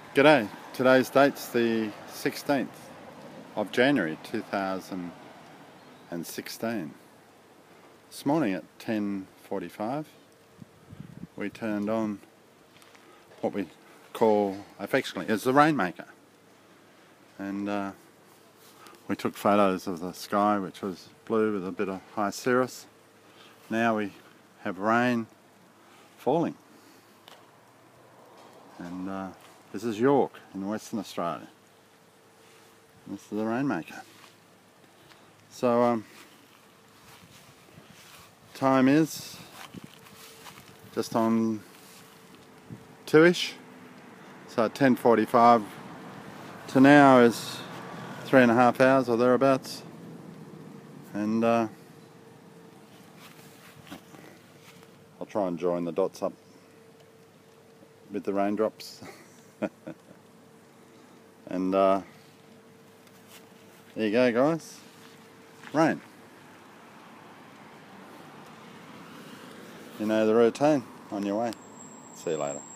G'day, today's date's the 16th of January 2016. This morning at 10:45 we turned on what we call affectionately as the Rainmaker, and we took photos of the sky, which was blue with a bit of high cirrus. Now we have rain falling, and this is York in Western Australia. This is the Rainmaker. So time is just on 2ish, so at 10:45 to now is 3.5 hours or thereabouts, and I'll try and join the dots up with the raindrops. And there you go, guys. Rain. You know the routine. On your way. See you later.